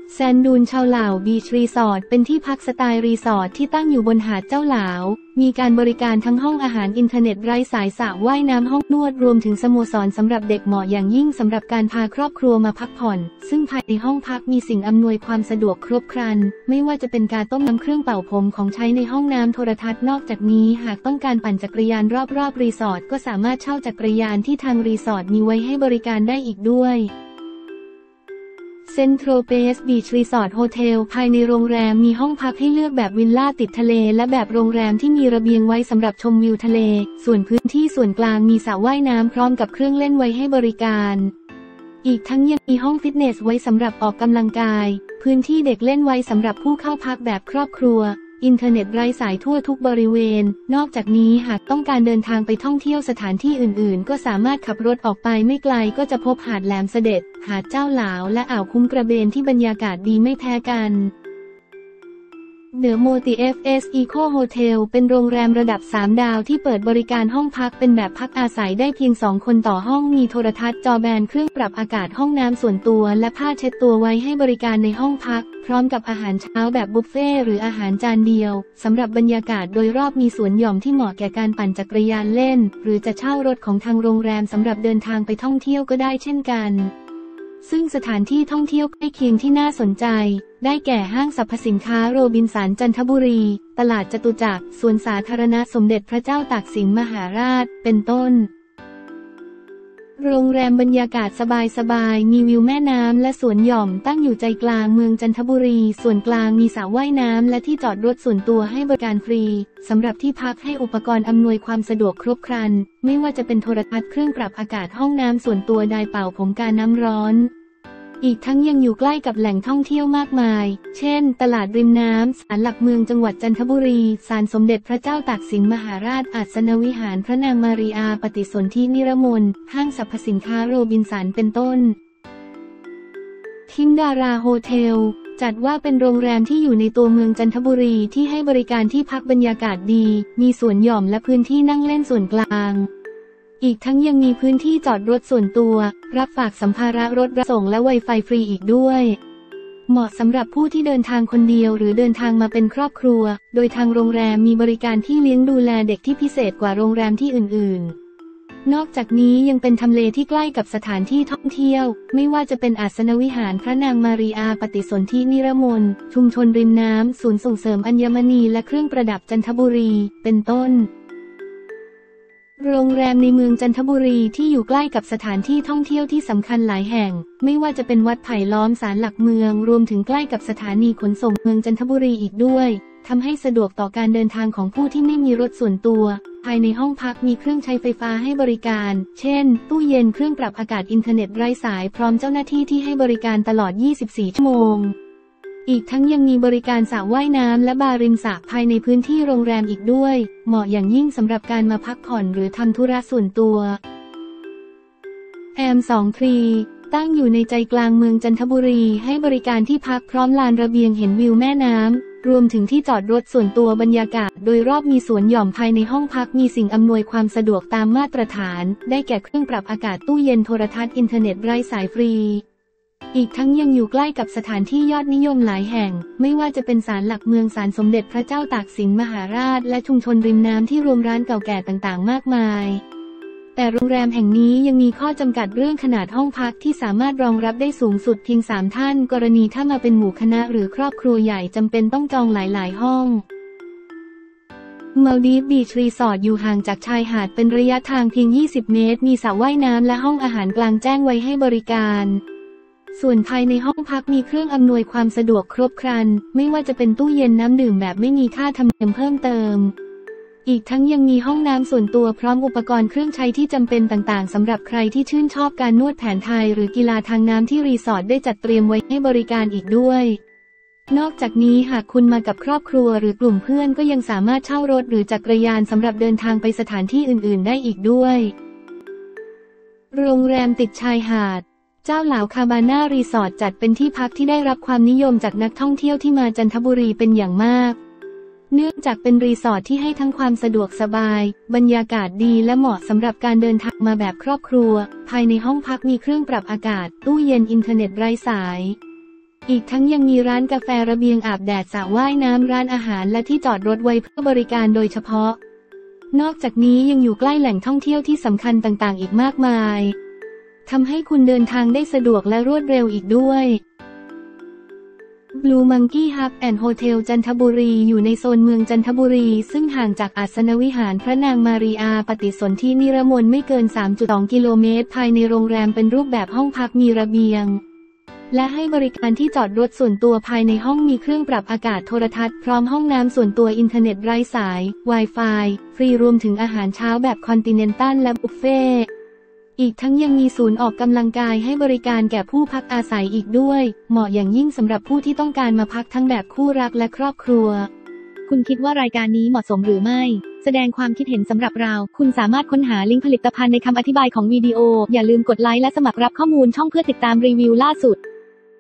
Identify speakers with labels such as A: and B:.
A: แซนดูนชาวเหล่าบีชรีสอร์ทเป็นที่พักสไตล์รีสอร์ทที่ตั้งอยู่บนหาดเจ้าเหลามีการบริการทั้งห้องอาหารอินเทอร์เน็ตไร้สายสระว่ายน้ำห้องนวดรวมถึงสโมสรสำหรับเด็กเหมาะอย่างยิ่งสำหรับการพาครอบครัวมาพักผ่อนซึ่งภายในห้องพักมีสิ่งอำนวยความสะดวกครบครันไม่ว่าจะเป็นการต้มน้ำเครื่องเป่าผมของใช้ในห้องน้ำโทรทัศน์นอกจากนี้หากต้องการปั่นจักรยานรอบๆรีสอร์ทก็สามารถเช่าจักรยานที่ทางรีสอร์ทมีไว้ให้บริการได้อีกด้วยเซ็นทรัลเบสบีชรีสอร์ทโฮเทลภายในโรงแรมมีห้องพักให้เลือกแบบวิลล่าติดทะเลและแบบโรงแรมที่มีระเบียงไว้สำหรับชมวิวทะเลส่วนพื้นที่ส่วนกลางมีสระว่ายน้ำพร้อมกับเครื่องเล่นไว้ให้บริการอีกทั้งยังมีห้องฟิตเนสไว้สำหรับออกกำลังกายพื้นที่เด็กเล่นไว้สำหรับผู้เข้าพักแบบครอบครัวอินเทอร์เน็ตไร้สายทั่วทุกบริเวณนอกจากนี้หากต้องการเดินทางไปท่องเที่ยวสถานที่อื่นๆก็สามารถขับรถออกไปไม่ไกลก็จะพบหาดแหลมเสด็จหาดเจ้าหลาวและอ่าวคุ้งกระเบนที่บรรยากาศดีไม่แพ้กันเดอะโมติเอฟเอสอีโคโฮเทลเป็นโรงแรมระดับ3 ดาวที่เปิดบริการห้องพักเป็นแบบพักอาศัยได้เพียง2 คนต่อห้องมีโทรทัศน์จอแบนเครื่องปรับอากาศห้องน้ำส่วนตัวและผ้าเช็ดตัวไว้ให้บริการในห้องพักพร้อมกับอาหารเช้าแบบบุฟเฟ่หรืออาหารจานเดียวสำหรับบรรยากาศโดยรอบมีสวนหย่อมที่เหมาะแก่การปั่นจักรยานเล่นหรือจะเช่ารถของทางโรงแรมสำหรับเดินทางไปท่องเที่ยวก็ได้เช่นกันซึ่งสถานที่ท่องเที่ยวใกล้เคียงที่น่าสนใจได้แก่ห้างสรรพสินค้าโรบินสันจันทบุรีตลาดจตุจักรสวนสาธารณะสมเด็จพระเจ้าตากสินมหาราชเป็นต้นโรงแรมบรรยากาศสบายๆมีวิวแม่น้ำและสวนหย่อมตั้งอยู่ใจกลางเมืองจันทบุรีส่วนกลางมีสระว่ายน้ำและที่จอดรถส่วนตัวให้บริการฟรีสำหรับที่พักให้อุปกรณ์อำนวยความสะดวกครบครันไม่ว่าจะเป็นโทรทัศน์เครื่องปรับอากาศห้องน้ำส่วนตัวไดร์เป่าผมกาน้ำร้อนอีกทั้งยังอยู่ใกล้กับแหล่งท่องเที่ยวมากมายเช่นตลาดริมน้ำศาลหลักเมืองจังหวัดจันทบุรีศาลสมเด็จพระเจ้าตากสินมหาราชอาสนวิหารพระนางมารีอาปฏิสนธินิรมนห้างสรรพสินค้าโรบินสันเป็นต้นทิมดาราโฮเทลจัดว่าเป็นโรงแรมที่อยู่ในตัวเมืองจันทบุรีที่ให้บริการที่พักบรรยากาศดีมีสวนหย่อมและพื้นที่นั่งเล่นส่วนกลางอีกทั้งยังมีพื้นที่จอดรถส่วนตัวรับฝากสัมภาระรถรับส่งและไวไฟฟรีอีกด้วยเหมาะสำหรับผู้ที่เดินทางคนเดียวหรือเดินทางมาเป็นครอบครัวโดยทางโรงแรมมีบริการที่เลี้ยงดูแลเด็กที่พิเศษกว่าโรงแรมที่อื่นๆนอกจากนี้ยังเป็นทำเลที่ใกล้กับสถานที่ท่องเที่ยวไม่ว่าจะเป็นอาสนวิหารพระนางมารีอาปฏิสนธินิรมนชุมชนริมน้ำศูนย์ส่งเสริมอัญมณีและเครื่องประดับจันทบุรีเป็นต้นโรงแรมในเมืองจันทบุรีที่อยู่ใกล้กับสถานที่ท่องเที่ยวที่สำคัญหลายแห่งไม่ว่าจะเป็นวัดไผ่ล้อมศาลหลักเมืองรวมถึงใกล้กับสถานีขนส่งเมืองจันทบุรีอีกด้วยทำให้สะดวกต่อการเดินทางของผู้ที่ไม่มีรถส่วนตัวภายในห้องพักมีเครื่องใช้ไฟฟ้าให้บริการเช่นตู้เย็นเครื่องปรับอากาศอินเทอร์เน็ตไร้สายพร้อมเจ้าหน้าที่ที่ให้บริการตลอด 24 ชั่วโมงอีกทั้งยังมีบริการสระว่ายน้ำและบาร์ริมสระภายในพื้นที่โรงแรมอีกด้วยเหมาะอย่างยิ่งสำหรับการมาพักผ่อนหรือทำธุระส่วนตัวแอม2 ทรีตั้งอยู่ในใจกลางเมืองจันทบุรีให้บริการที่พักพร้อมลานระเบียงเห็นวิวแม่น้ำรวมถึงที่จอดรถส่วนตัวบรรยากาศโดยรอบมีสวนหย่อมภายในห้องพักมีสิ่งอำนวยความสะดวกตามมาตรฐานได้แก่เครื่องปรับอากาศตู้เย็นโทรทัศน์อินเทอร์เน็ตไร้สายฟรีอีกทั้งยังอยู่ใกล้กับสถานที่ยอดนิยมหลายแห่งไม่ว่าจะเป็นศาลหลักเมืองศาลสมเด็จพระเจ้าตากสินมหาราชและชุมชนริมน้ำที่รวมร้านเก่าแก่ต่างๆมากมายแต่โรงแรมแห่งนี้ยังมีข้อจำกัดเรื่องขนาดห้องพักที่สามารถรองรับได้สูงสุดเพียง3 ท่านกรณีถ้ามาเป็นหมู่คณะหรือครอบครัวใหญ่จำเป็นต้องจองหลายๆห้องมัลดีฟบีชรีสอร์ทอยู่ห่างจากชายหาดเป็นระยะทางเพียง20 เมตรมีสระว่ายน้ำและห้องอาหารกลางแจ้งไว้ให้บริการส่วนภายในห้องพักมีเครื่องอำนวยความสะดวกครบครันไม่ว่าจะเป็นตู้เย็นน้ำดื่มแบบไม่มีค่าธรรมเนียมเพิ่มเติมอีกทั้งยังมีห้องน้ำส่วนตัวพร้อมอุปกรณ์เครื่องใช้ที่จำเป็นต่างๆสำหรับใครที่ชื่นชอบการนวดแผนไทยหรือกีฬาทางน้ำที่รีสอร์ทได้จัดเตรียมไว้ให้บริการอีกด้วยนอกจากนี้หากคุณมากับครอบครัวหรือกลุ่มเพื่อนก็ยังสามารถเช่ารถหรือจักรยานสำหรับเดินทางไปสถานที่อื่นๆได้อีกด้วยโรงแรมติดชายหาดเจ้าหลาวคาบาน่ารีสอร์ทจัดเป็นที่พักที่ได้รับความนิยมจากนักท่องเที่ยวที่มาจันทบุรีเป็นอย่างมากเนื่องจากเป็นรีสอร์ทที่ให้ทั้งความสะดวกสบายบรรยากาศดีและเหมาะสำหรับการเดินทางมาแบบครอบครัวภายในห้องพักมีเครื่องปรับอากาศตู้เย็นอินเทอร์เน็ตไร้สายอีกทั้งยังมีร้านกาแฟระเบียงอาบแดดสระว่ายน้ำร้านอาหารและที่จอดรถไว้เพื่อบริการโดยเฉพาะนอกจากนี้ยังอยู่ใกล้แหล่งท่องเที่ยวที่สำคัญต่างๆอีกมากมายทำให้คุณเดินทางได้สะดวกและรวดเร็วอีกด้วย Blue Monkey Hub and Hotel จันทบุรีอยู่ในโซนเมืองจันทบุรีซึ่งห่างจากอาสนวิหารพระนางมารีอาปฏิสนธินิรมนไม่เกิน 3.2 กิโลเมตรภายในโรงแรมเป็นรูปแบบห้องพักมีระเบียงและให้บริการที่จอดรถส่วนตัวภายในห้องมีเครื่องปรับอากาศโทรทัศน์พร้อมห้องน้ำส่วนตัวอินเทอร์เน็ตไร้สาย Wi-Fi ฟรีรวมถึงอาหารเช้าแบบคอนติเนนตัลและบุฟเฟ่ต์อีกทั้งยังมีศูนย์ออกกำลังกายให้บริการแก่ผู้พักอาศัยอีกด้วยเหมาะอย่างยิ่งสำหรับผู้ที่ต้องการมาพักทั้งแบบคู่รักและครอบครัวคุณคิดว่ารายการนี้เหมาะสมหรือไม่แสดงความคิดเห็นสำหรับเราคุณสามารถค้นหาลิงก์ผลิตภัณฑ์ในคำอธิบายของวิดีโออย่าลืมกดไลค์และสมัครรับข้อมูลช่องเพื่อติดตามรีวิวล่าสุด